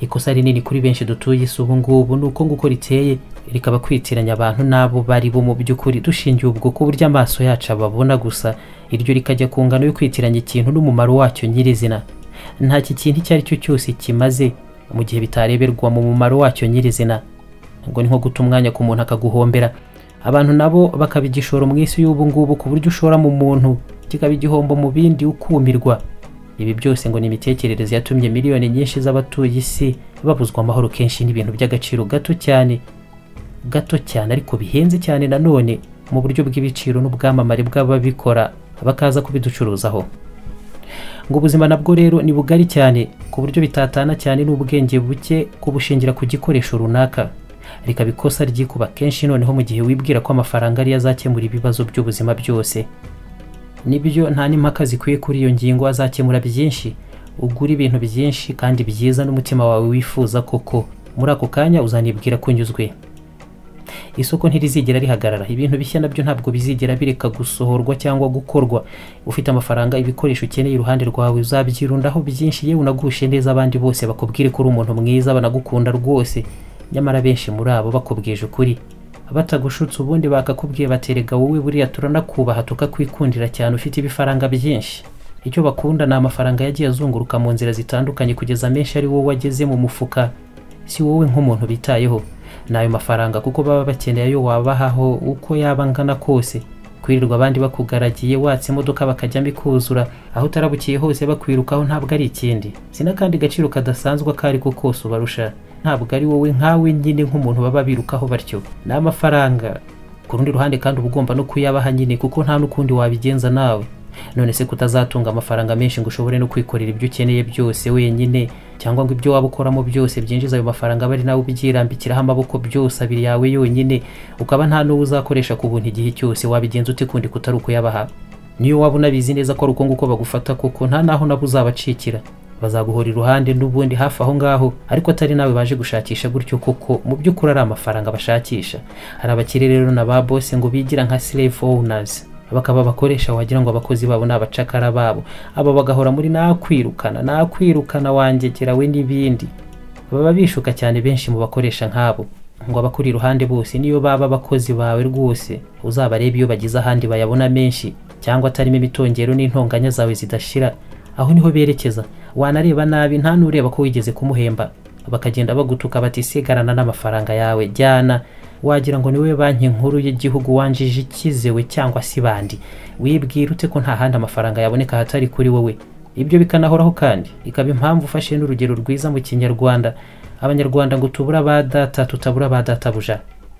ikosa rinini kuri benshi dutuye isi ubu ngubu ni uko nguko riteye rikaba kwitiranya abantu n'abo bari bo mu by'ukuri dushingiye ubwo ku buryo amaso yacu ababona gusa, iryo rikajya ku ngano yo kwitiranya ikintu n'umumaro wacyo nyirizina. nta kintu icyo ari cyo cyose kimaze mu gihe bitareberwa mu mumaro wacyo nyirizina. ngo ni nko guta umwanya ku muntu akaguhombera. Abantu nabo bakaba igishoro mu isi y'ubu ngubu ku buryo ushora mu muntu kikaba igihombo mu bindi ukumirwa. Ibi byose ngo ni imitekerereze yatumye miliyoni nyinshi z'abatuye isi babuzwa amahoro kenshi n'ibintu by'agaciro gato cyane ariko bihenze cyane nanone mu buryo bw'ibiciro n'ubwamamare bw'ababikora bakaza kubiducuruzaho. ngo ubuzima nabwo rero ni bugari cyane ku buryo bitatana cyane n'ubwenge buke kubushingira ku gikoresho runaka, rikaba ikosa ryikuba kenshi noneho mu gihe wibwira ko amafaranga ari azakemura ibibazo by'ubuzima byose. Nibyo nta n'impaka zikwiye kuri iyo ngingo, azakemura byinshi, ugura ibintu byinshi kandi byiza n'umutima wawe wifuza koko, muri ako kanya uzanibwira ko unyuzwe. Isoko ntirizigera rihagarara, ibintu bishya nabyo ntabwo bizigera bireka gusohorwa cyangwa gukorwa. Ufite amafaranga, ibikoresho ukeneye iruhande rwawe uzabyirundaho byinshi, yewe unagushe neza abandi bose bakubwire ko uri umuntu mwiza banagukunda rwose, nyamara benshi muri abo bakubwije ukuri batagushutse ubundi bakakubwiye baterega wowe buriya turanakubaha tukakwikundira cyane ufite ibifaranga byinshi. Icyo bakunda ni amafaranga yagiye azunguruka mu nzira zitandukanye kugeza menshi ari wowe wageze mu mufuka, si wowe nk'umuntu bitayeho. Nayo mafaranga kuko baba bakeneye ayo wabahaho uko yaba angana kose. Kwirirwa abandi bakugaragiye watse imodoka bakajya mbikuzura aho utarabukiye hose bakwirukaho ntabwo ari ikindi, sina kandi gaciro kadasanzwe kari ko kose ubarusha, ntabwo ari wowe nkawe nyine nk'umuntu baba birukaho batyo. N'amafaranga ku rundi ruhande kandi uba ugomba no kuyabaha nyine kuko nta n'ukundi wabigenza nawe. None se kutazatunga amafaranga menshi ngo ushobore no kwikorera ibyo ukeneye byose wenyine, cyangwa ngo ibyo waba ukoramo byose byinjiza ayo mafaranga bari nawe ubyirambikiraho amaboko byose abiri yawe yonyine, ukaba nta n'uwo uzakoresha ku buntu igihe cyose, wabigenza ute kundi kutari ukuyabaha? Niyo waba unabizi neza ko ari uko nguko bagufata koko nta naho nabo uzabacikira, bazaguhora iruhande n'ubundi hafi aho ngaho, ariko atari nawe baje gushakisha gutyo koko mu by'ukuri ari amafaranga bashakisha. Hari abakire rero na ba boss ngo bigira nka slave owners, bakaba bakoresha wagira ngo abakozi babo n'abacakara babo, abo bagahora muri nakwirukana wangegera we n'ibindi. Baba bishuka cyane benshi mu bakoresha nk'abo, ngo abakuri iruhande bose niyo baba abakozi bawe rwose uzabareba iyo bagize ahandi bayabona menshi cyangwa atarimo imitongero n'intonganya zawe zidashira, aho niho berekeza. Wanareba nabi nta n'ureba ko wigeze kumuhemba, bakagenda bagutuka bati sigarana n'amafaranga yawe jyana, wagira ngo niwe banki nkuru y'igihugu wanjije ikizewe cyangwa si bandi. Wibwira ute ko nta handi amafaranga yaboneka hatari kuri wowe? Ibyo bikanahoraho kandi ikaba impamvu ufashe n'urugero rwiza mu Kinyarwanda. Abanyarwanda ngo tubura ba data tutabura ba data buja,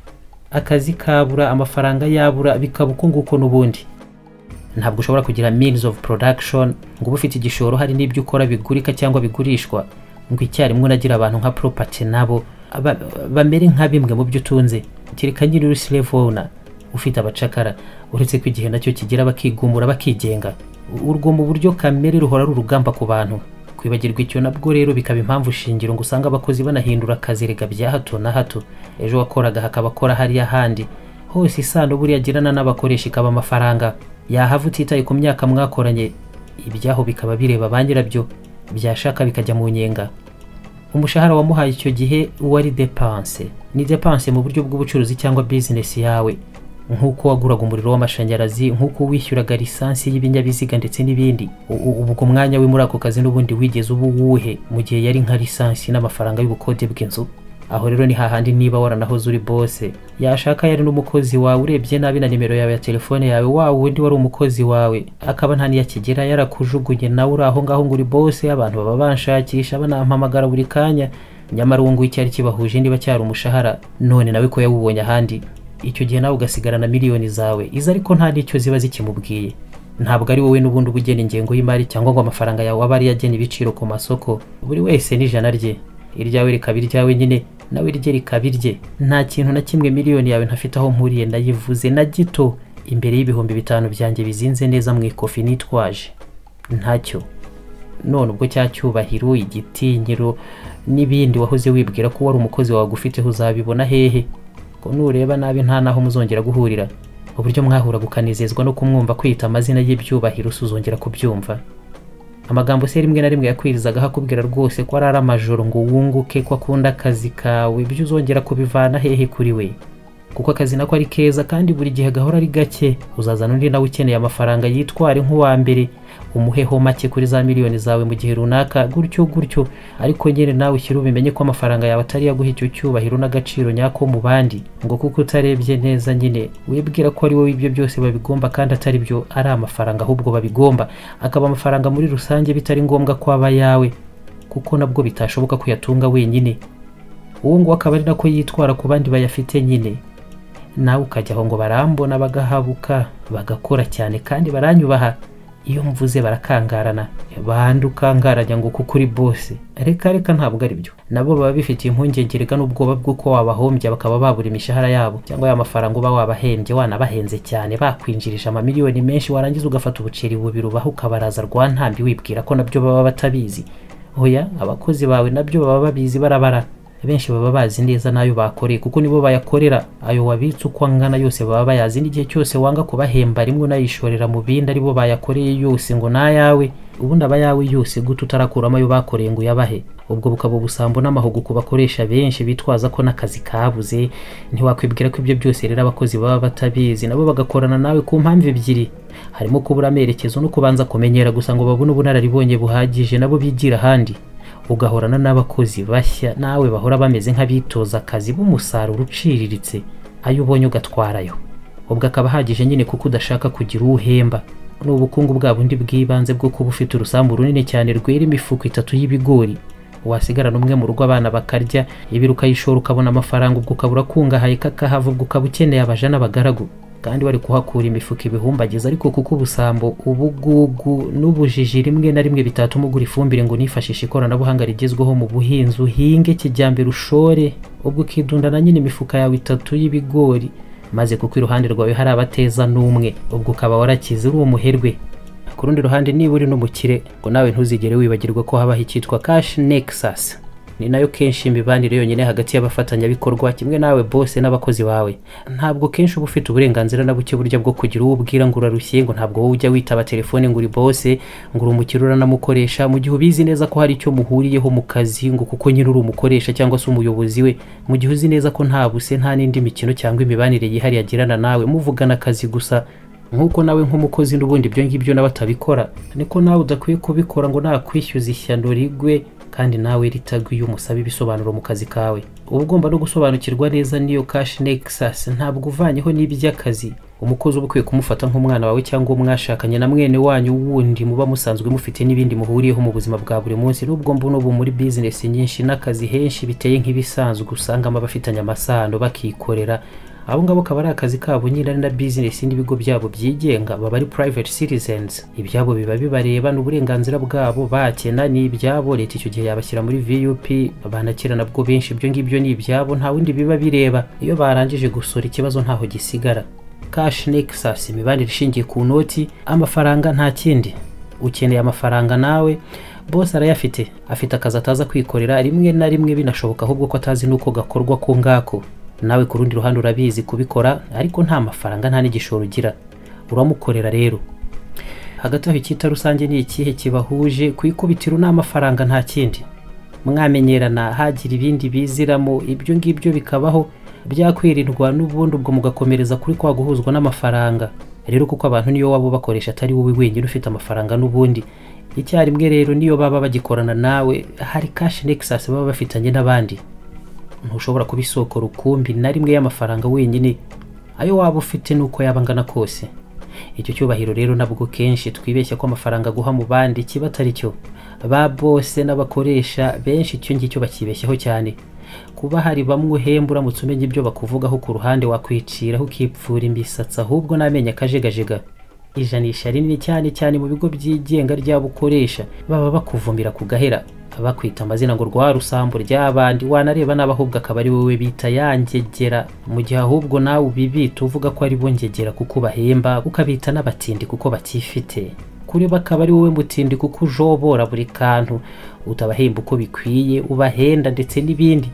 akazi kabura amafaranga yabura bikaba uko nguko n'ubundi. Ntabwo ushobora kugira means of production ngo ufite igishoro hari n'ibyo ukora bigurika cyangwa bigurishwa ngo icyarimwe unagira abantu nka property nabo bamere nka bimwe mu byo utunze. Kereka nyiri uri slave owner ufite abacakara, uretse ko igihe nacyo kigira bakigumura bakigenga. Urwo mu buryo kamere ruhora rurugamba ku bantu. Kwibagirwa icyo nabwo rero bikaba impamvu shingiro ngo usanga abakozi banahindura akazi rega bya hato na hato. Ejo wakoraga hakaba akora hariya handi, hose isano buri yagirana n'abakoresha ikaba amafaranga. Yahava utitaye ku myaka mwakoranye, ibyaho bikaba bireba ba nyirabyo, byashaka bikajya mu nyenga. Umushahara wamuhaye icyo gihe wari dépense, ni dépense mu buryo bw'ubucuruzi cyangwa business yawe, nk'uko waguraga umuriro w'amashanyarazi, nk'uko wishyuraga lisansi y'ibinyabiziga ndetse n'ibindi. Ubwo umwanya we muri ako kazi n'ubundi wigeze ubu wuhe mu gihe yari nka lisansi n'amafaranga y'ubukode bw'inzu? Aho rero ni hahandi niba waranahoze uri boss, yashaka yari n'umukozi wawe urebye nabi na nimero yawe ya telefone yawe wa wundi wari umukozi wawe akaba nta niyakigera yarakujugunye nawe uri aho ngaho ngo uri boss, abantu baba banshakisha banampamagara buri kanya, nyamara uwo nguwo icyari kibahuje niba cyari umushahara, none nawe ko yawubonye ahandi. Icyo gihe nawe ugasigarana miliyoni zawe iza ariko nta n'icyo ziba zikimubwiye. Ntabwo ari wowe n'ubundi ubugena ingengo y'imari cyangwa ngo amafaranga yawe aba ari yagena ibiciro ku masoko. Buri wese n'ijana rye, iryawe rikaba iryawe nyine, nawe irye rikaba irye. Nta kintu na kimwe miliyoni yawe ntafite aho mpuriye ndayivuze na gito imbere y'ibihumbi 5 byanjye bizinze neza mu ikofi nitwaje. Ntacyo. None ubwo cyacyubahiro, igitinyiro n'ibindi wahoze wibwira ko wari umukozi wawe ufiteho uzabibona hehe? Ko nureba nabi nta naho muzongera guhurira. Uburyo mwahura gukanizezwa no kumwumva kwita amazina y'ibyubahiro usuzongera kubyumva. amagambo se rimwe na rimwe yakwirizaga hakubwira rwose ko ari amajoro ngo wunguke ko akunda akazi kawe, ibyo uzongera kubivana hehe kuri we? Kuko akazi nako ari keza kandi buri gihe gahora ari gake. Uzazana undi nawe ukeneye amafaranga yitware nk'uwa mbere, umuheho make kuri za miliyoni zawe mu gihe runaka, gutyo ariko nyine nawe ushyire ubimenye ko amafaranga yawe atari yaguha icyo cyubahiro n'agaciro nyako mu bandi, ngo kuko utarebye neza nyine wibwira ko ari wowe ibyo byose babigomba kandi atari byo, ari amafaranga ahubwo babigomba, akaba amafaranga muri rusange bitari ngombwa ko aba yawe, kuko nabwo bitashoboka kuyatunga wenyine. Uwo ngo akaba ari nako yitwara ku bandi bayafite nyine, nawe ukajya aho ngo barambona bagahabuka bagakora cyane kandi baranyubaha, iyo mvuze barakangarana, bandi ukangaranya ngo kuko uri boss. Reka ntabwo ari byo, nabo baba bifitiye impungenge n'ubwoba bw'uko wabahombya bakaba babura imishahara yabo, cyangwa ya mafaranga uba wabahembye wanabahenze cyane bakwinjirije amamiliyoni menshi, warangiza ugafata ubuceri bubiri ubaha ukabaraza rwantambi wibwira ko nabyo baba batabizi. Oya, abakozi bawe nabyo baba babizi, barabara. Benshi baba bazi neza nayo bakoreye kuko nibo bayakorera. Ayo wabitse uko angana yose baba bayazi, n'igihe cyose wanga kubahemba rimwe unayishorera mu bindi aribo bayakoreye yose ngo nayawe, ubundi aba yawe yose gute utarakuramo ayo bakoreye ngo yabahe? Ubwo bukaba ubusambo n'amahugu ku bakoresha benshi bitwaza ko n'akazi kabuze. Ntiwakwibwira ko ibyo byose rero abakozi baba batabizi, nabo bagakorana nawe ku mpamvu ebyiri, harimo kubura amerekezo no kubanza kumenyera gusa ngo babone ubunararibonye buhagije nabo bigira ahandi. Ugahorana n'abakozi bashya nawe bahora bameze nk'abitoza akazi b'umusaruro uciriritse, ayo ubonye ugatwarayo. Ubwo akaba hagije nyine kuko udashaka kugira uhemba. N'ubukungu bwa bundi bw'ibanze bwo kuba ufite urusambu runini cyane rwera imifuko 3 y'ibigori, wasigarana umwe mu rugo abana bakarya, ibiri ukayishora ukabona amafaranga, ubwo ukabura kungahaye kakahava, ubwo ukaba ukeneye abaja n'abagaragu kandi bari kuhakura imifuka ibihumbagiza. Ariko kuko ubusambo, ubugugu n'ubujiji rimwe na rimwe bitatuma ugura ifumbire ngo nifashishe ikoranabuhanga rigezweho mu buhinzi uhinge kijyambere ushore, ubwo ukidundana nyine imifuka yawe 3 y'ibigori, maze kuko iruhande rwawe hari abateza n'umwe, ubwo ukaba warakize uri umuherwe. Ku rundi ruhande niba uri n'umukire, ngo nawe ntuzigere wibagirwa ko habaho icyitwa cash nexus. Ni nayo kenshi imibanire yonyine hagati y'abafatanyabikorwa, kimwe nawe boss n'abakozi bawe. Ntabwo kenshi uba ufite uburenganzira na buke burya bwo kugira uwo ubwira ngo urarushye, ngo ntabwo wowe ujya witaba telefone ngo uri boss, ngo uri umukire uranamukoresha mu gihe ubizi neza ko hari icyo muhuriyeho mu kazi, ngo kuko nyine uri umukoresha cyangwa se umuyobozi we, mu gihe uzi neza ko nta buse nta n'indi mikino cyangwa imibanire yihariye agirana nawe, muvugana akazi gusa. Nkuko nawe nk'umukozi n'ubundi ibyo ngibyo n'abatabikora, niko nawe udakwiye kubikora ngo nakwishyuza ishyano rigwe kandi nawe ritagwiye umusaba ibisobanuro mu kazi kawe. Uba ugomba no gusobanukirwa neza niyo cash nexus, ntabwo uvanyeho n'iby'akazi. Umukozi uba ukwiye kumufata nk'umwana wawe cyangwa umwashakanye na mwene wanyu wundi muba musanzwe mufite n'ibindi muhuriyeho mu buzima bwa buri munsi. N'ubwo mbuno muri business nyinshi n'akazi henshi biteye nk'ibisanzwe, usangamo abafitanye amasano bakikorera. Abo ngabo kaba ari akazi kabo nyine na business n'ibigo byabo byigenga, baba ari private citizens. Ibyabo biba bibareba n'uburenganzira bwabo, bakena n'ibyabo. Leta icyo gihe yabashyira muri VUP, banakira nabwo benshi ibyo ngibyo ni ibyabo, nta wundi biba bireba. Iyo barangije gusora ikibazo ntaho gisigara. Cash nexus, imibanire ishingiye ku noti, amafaranga nta kindi. Ukeneye amafaranga nawe boss arayafite, afite akazi ataza kwikorera, rimwe na rimwe binashoboka ahubwo ko atazi nuko gakorwa ko ngako. Nawe ku rundi ruhande urabizi kubikora, ariko nta mafaranga nta n'igishoro ugira, uramukorera rero. Hagati aho icyita rusange ni ikihe kibahuje? Kwikubitiro n'amafaranga nta kindi. Mwamenyerana, hagira ibindi biziramo, ibyo ngibyo bikabaho, byakwirindwa n'ubundi ubwo mugakomereza kuri kwa guhuzwa n'amafaranga. Rero kuko abantu niyo wabo bakoresha atari wowe wenyine ufite amafaranga n'ubundi, icyarimwe rero niyo baba bagikorana nawe, hari cash nexus baba bafitanye n'abandi. Ntushobora kuba isoko rukumbi na rimwe y'amafaranga wenyine, ayo waba ufite nuko yabangana kose. Icyo cyubahiro rero nabwo kenshi twibeshya ko amafaranga guha mu bandi kiba atari cyo. Ba boss n'abakoresha benshi icyo ngicyo bakibeshyaho cyane. Kuba hari bamwe uhemba uramutse umenye ibyo bakuvugaho ku ruhande wakwiciraho ukipfura imisatsi, ahubwo n'amenya akajegajega. Ijanisha rinini cyane mu bigo byigenga ry'abukoresha, baba bakuvumira ku gahera, bakwita amazina ngo rwa rusambo ry'abandi, wanareba n'abahubwo akaba ari wowe bita yangegera, mu gihe ahubwo nawe ubibita uvuga ko ari bongegera kuko bahemba, ukabita n'abatindi kuko batifite. Kuri bakaba ari wowe mutindi kuko ujobora buri kantu, utabahemba uko bikwiye, ubahenda ndetse n'ibindi.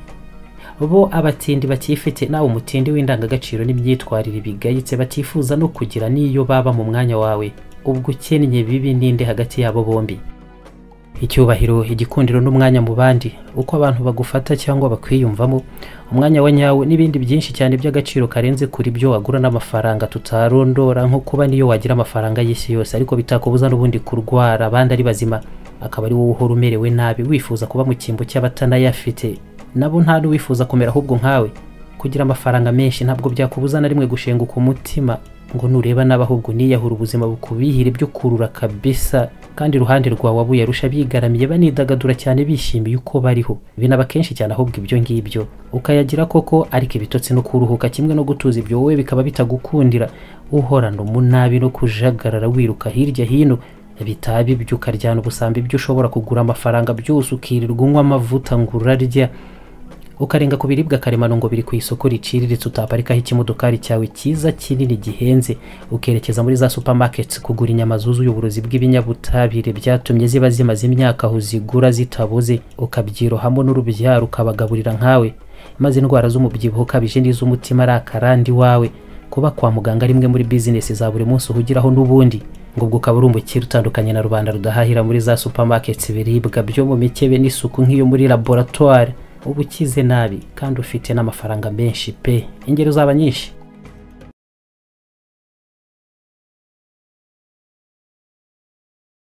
Bo abatindi batifite, nawe umutindi w'indangagaciro n'imyitwarire bigayitse batifuza no kugira niyo baba mu mwanya wawe. Ubwo ukennye bibi ninde hagati yabo bombi? icyubahiro, igikundiro n'umwanya mu bandi, uko abantu bagufata cyangwa bakwiyumvamo, umwanya wa nyawo n'ibindi byinshi cyane by'agaciro karenze kuri byo wagura n'amafaranga tutarondora, nko kuba niyo wagira amafaranga y'isi yose ariko bitakubuza n'ubundi kurwara abandi ari bazima, akaba ari wowe uhora umerewe nabi wifuza kuba mu cyimbo cy'abatanayafite, nabo nta n'uwifuza kumera ahubwo nkawe. Kugira amafaranga menshi ntabwo byakubuza na rimwe gushenguka umutima ngo nureba nabi ahubwo niyahura ubuzima bukubihire byo kurura kabisa, kandi iruhande rwawe abo yarusha bigaramiye banidagadura cyane bishimiye uko bariho, binaba kenshi cyane ahubwo ibyo ngibyo ukayagira koko, ariko ibitotsi no kuruhuka kimwe no gutuza ibyo wowe bikaba bitagukundira, uhorana umunabi no kujagarara wiruka hirya hino, bitaba ibyo ukaryana ubusambi ibyo ushobora kugura amafaranga byose, ukirirwa unywa amavuta ngo urarya, ukarenga ku biribwa karemano ngo biri ku isoko riciriritse utaparikaho ikimodokari cyawe cyiza kinini gihenze, ukerekeza muri za supermarkets kugura inyama zuzuye uburozi bw'ibinyabutabire byatumye ziba zimaze imyaka aho zigura zitaboze, ukabyirohamo n'urubyaro ukabagaburira nkawe, maze indwara z'umubyibuho ukabije n'iz'umutima ari akarandi wawe, kuba kwa muganga rimwe muri business za buri munsi uhugiraho n'ubundi, ngo ubwo ukaba uri umukire utandukanye na rubanda rudahahira muri za supermarkets ibiribwa byo mu mikebe n'isuku nk'iyo muri laboratoire, uba ukize nabi kandi ufite n'amafaranga menshi pe, ingero zaba nyinshi.